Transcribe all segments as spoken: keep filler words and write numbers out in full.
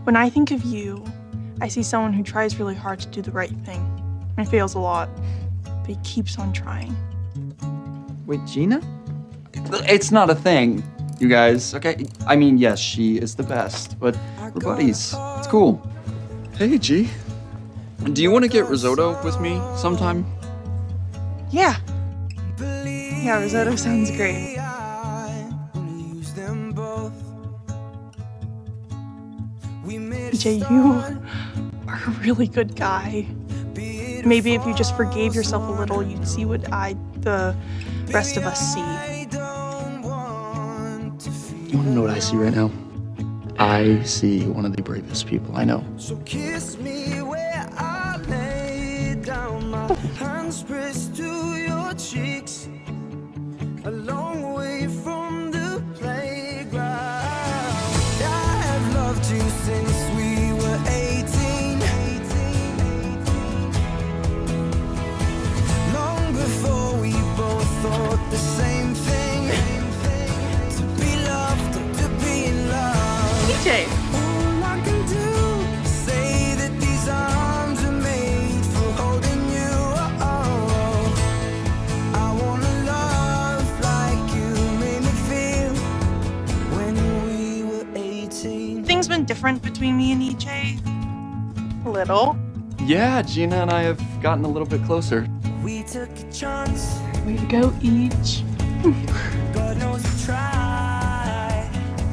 When I think of you, I see someone who tries really hard to do the right thing and fails a lot, but he keeps on trying. Wait, Gina? It's not a thing, you guys, okay? I mean, yes, she is the best, but we're buddies. It's cool. Hey, G. Do you want to get risotto with me sometime? Yeah. Yeah, risotto sounds great. E J, you are a really good guy. Maybe if you just forgave yourself a little, you'd see what I, the rest of us see. You want to know what I see right now? I see one of the bravest people I know. So kiss me where I lay down, my hands pressed to your cheeks, a long way from the playground. I have loved you since we were eighteen, long before we both thought the same thing, to be loved and to be in love. E J. All I can do is say that these arms are made for holding you. Oh, I wanna love like you made me feel when we were eighteen. Things been different between me and E J. A little. Yeah, Gina and I have gotten a little bit closer. We took a chance, Way to go, Each. God knows we tried.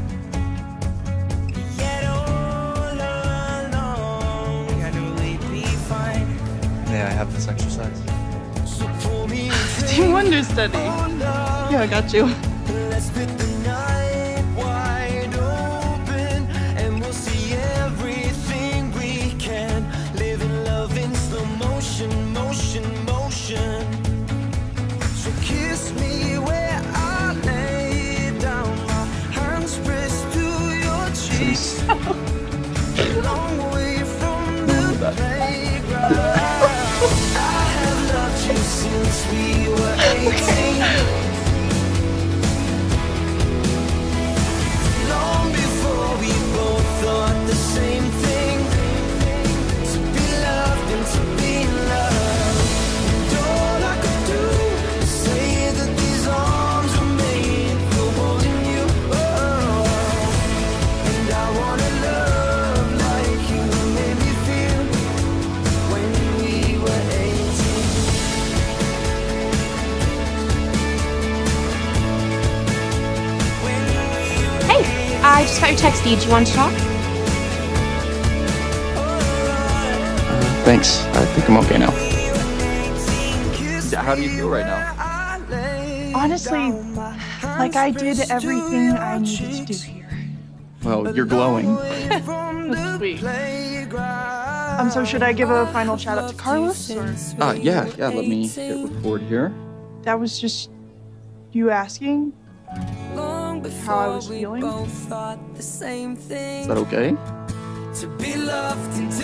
Yet all along I knew we'd be fine. May I have this exercise? So pull me into Team Wonder Study. your love. Yeah, I got you. Let's split the night wide open, and we'll see everything we can. Live in love in slow motion, motion, motion. So kiss me where I lay down, my hands pressed to your cheeks, a long way from the playground. I have loved you since we were eighteen. Long before we both thought the same thing, to be loved and to be loved. And all I could do is say that these arms were made for holding you. Oh, and I wanna love like you made me feel when we were eighteen. When we were Hey, I just got your text. Do you want to talk? Thanks. I think I'm okay now. How do you feel right now? Honestly, like I did everything I needed to do here. Well, you're glowing. That's sweet. Um, so should I give a final shout out to Carlos? Or Uh, yeah, yeah, let me hit record here. that was just you asking how I was feeling? Is that okay? To be loved and